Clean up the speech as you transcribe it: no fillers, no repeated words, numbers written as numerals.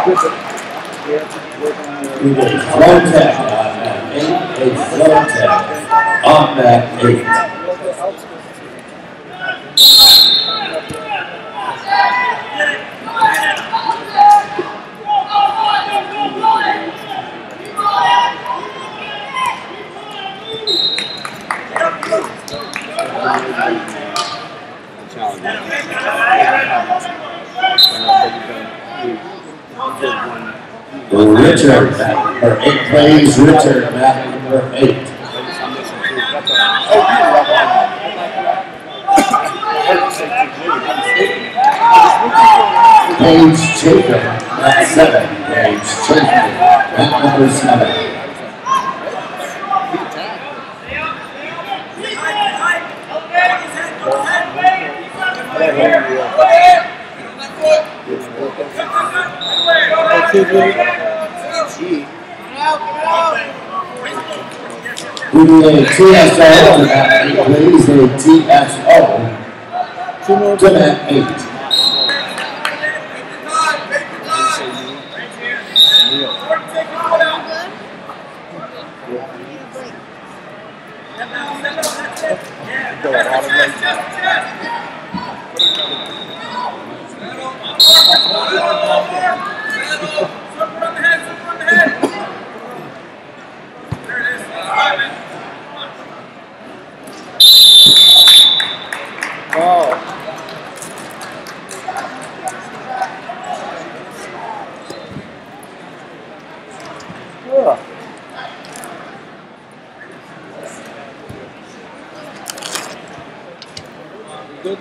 We did flow tech on that 8, a flow tech on that 8. Richard, or 8 plays, Richard, map number 8. Page Jacob, map 7. Page Jacob, map number 7. We need a TSO to that 8, please. A TSO to that 8. Good.